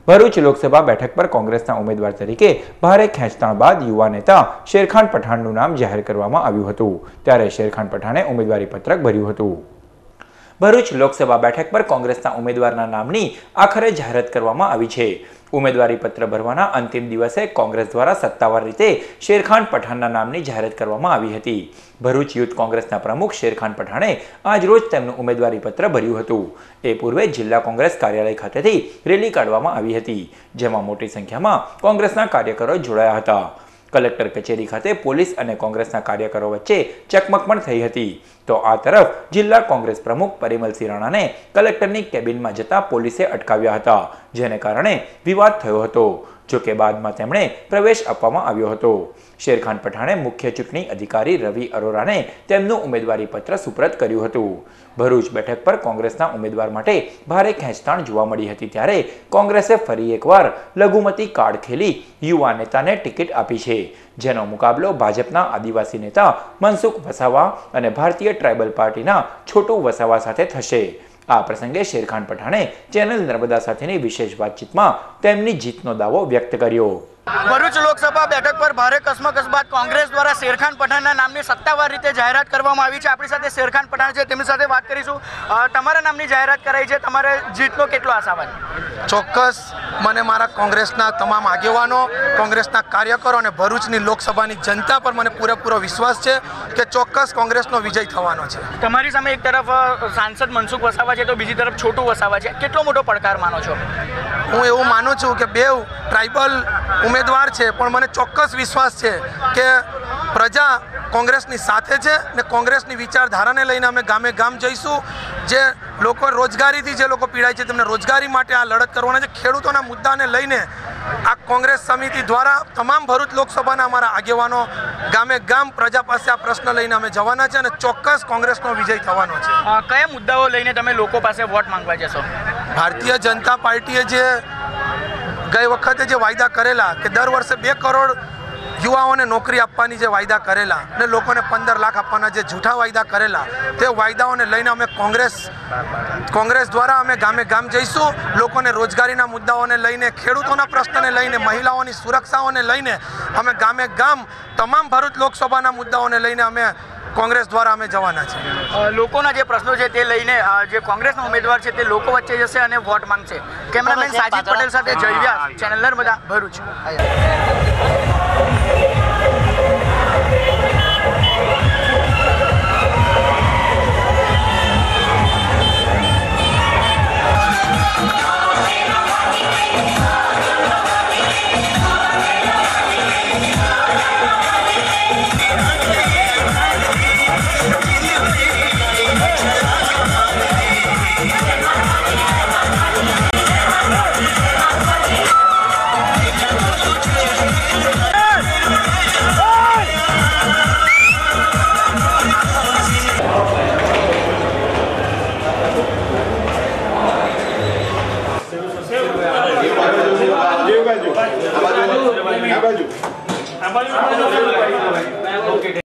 ભરૂચ લોકસભા બેઠક પર કોંગ્રેસના ઉમેદવાર તરીકે ભારે ખેંચતાણ બાદ યુવા નેતા શેરખાન પઠાણનું નામ જાહેર કરવામાં આવ્યું હતું। ત્યારે શેરખાન પઠાણે ઉમેદવારી પત્રક ભર્યું હતું। ભરૂચ લોકસભા બેઠક પર કોંગ્રેસના ઉમેદવારના નામની આખરે જાહેરાત કરવામાં આવી છે। ઉમેદવારી પત્ર ભરવાના અંતિમ દિવસે કોંગ્રેસ દ્વારા સત્તાવાર રીતે શેરખાન પઠાણના નામની જાહેરાત કરવામાં આવી હતી। ભરૂચ યુથ કોંગ્રેસના પ્રમુખ શેરખાન પઠાણે આજરોજ તેમનું ઉમેદવારી પત્ર ભર્યું હતું। એ પૂર્વે જિલ્લા કોંગ્રેસ કાર્યાલય ખાતેથી રેલી કાઢવામાં આવી હતી, જેમાં મોટી સંખ્યામાં કોંગ્રેસના કાર્યકરો જોડાયા હતા। કલેક્ટર કચેરી ખાતે પોલીસ અને કોંગ્રેસના કાર્યકરો વચ્ચે ચકમક પણ થઈ હતી। તો આ તરફ જિલ્લા કોંગ્રેસ પ્રમુખ પરિમલસિંહ રાણાને કલેક્ટરની કેબિનમાં જતા પોલીસે અટકાવ્યા હતા, જેને કારણે વિવાદ થયો હતો। જોકે બાદમાં તેમણે પ્રવેશ આપવામાં આવ્યો હતો। શેરખાન પઠાણે મુખ્ય ચૂંટણી અધિકારી રવિ અરોરાને તેમનું ઉમેદવારી પત્ર સુપ્રત કર્યું હતું। ભરૂચ બેઠક પર કોંગ્રેસના ઉમેદવાર માટે ભારે ખેંચતાણ જોવા મળી હતી, ત્યારે કોંગ્રેસે ફરી એકવાર લઘુમતી કાર્ડ ખેલી યુવા નેતાને ટિકિટ આપી છે, જેનો મુકાબલો ભાજપના આદિવાસી નેતા મનસુખ વસાવા અને ભારતીય ટ્રાઇબલ પાર્ટીના છોટુ વસાવા સાથે થશે। આ પ્રસંગે શેરખાન પઠાણે ચેનલ નર્મદા સાથેની વિશેષ વાતચીતમાં તેમની જીતનો દાવો વ્યક્ત કર્યો। ભરૂચ લોકસભા બેઠક પર ભારે કસમકસ બાદ કોંગ્રેસ દ્વારા શેરખાન પઠાણના નામની સત્તાવાર રીતે જાહેરાત કરવામાં આવી છે। આપણી સાથે શેરખાન પઠાણ છે, તેમની સાથે વાત કરીશું। તમારા નામની જાહેરાત કરાઈ છે, તમારે જીતનો કેટલો આશાવાદ? ચોક્કસ મને મારા કોંગ્રેસના તમામ આગેવાનો, કોંગ્રેસના કાર્યકરો અને ભરૂચની લોકસભાની જનતા પર મને પૂરેપૂરો વિશ્વાસ છે કે ચોક્કસ કોંગ્રેસનો વિજય થવાનો છે। તમારી સામે એક તરફ સાંસદ મનસુખ વસાવા છે, તો બીજી તરફ છોટુ વસાવા છે, કેટલો મોટો પડકાર માનો છો? હું એવું માનું છું કે બે ટ્રાઇબલ ઉમેદવાર છે, પણ મને ચોક્કસ વિશ્વાસ છે કે પ્રજા કોંગ્રેસની સાથે છે ને કોંગ્રેસની વિચારધારાને લઈને અમે ગામે ગામ જઈશું। જે લોકો રોજગારીથી જે લોકો પીડાય છે તેમને રોજગારી માટે આ લડત કરવાના છે। ખેડૂતોના મુદ્દાને લઈને આ કોંગ્રેસ સમિતિ દ્વારા તમામ ભરૂચ લોકસભાના અમારા આગેવાનો ગામે ગામ પ્રજા પાસે આ પ્રશ્ન લઈને અમે જવાના છે અને ચોક્કસ કોંગ્રેસનો વિજય થવાનો છે। કયા મુદ્દાઓ લઈને તમે લોકો પાસે વોટ માંગવા જશો? ભારતીય જનતા પાર્ટીએ જે ગઈ વખતે જે વાયદા કરેલા કે દર વર્ષે 2 કરોડ યુવાઓને નોકરી આપવાની જે વાયદા કરેલા ને લોકોને 15 લાખ આપવાના જે જૂઠા વાયદા કરેલા, તે વાયદાઓને લઈને અમે કોંગ્રેસ દ્વારા અમે ગામે ગામ જઈશું। લોકોને રોજગારીના મુદ્દાઓને લઈને, ખેડૂતોના પ્રશ્નને લઈને, મહિલાઓની સુરક્ષાઓને લઈને અમે ગામે ગામ તમામ ભરૂચ લોકસભાના મુદ્દાઓને લઈને અમે કોંગ્રેસ દ્વારા અમે જવાના છે। લોકોના જે પ્રશ્નો છે તે લઈને જે કોંગ્રેસના ઉમેદવાર છે તે લોકો વચ્ચે જશે અને વોટ માંગશે। કેમેરામેન સાજીદ પટેલ સાથે જય વ્યાસ, ચેનલ નર્મદા, ભરૂચ। આ બાજુ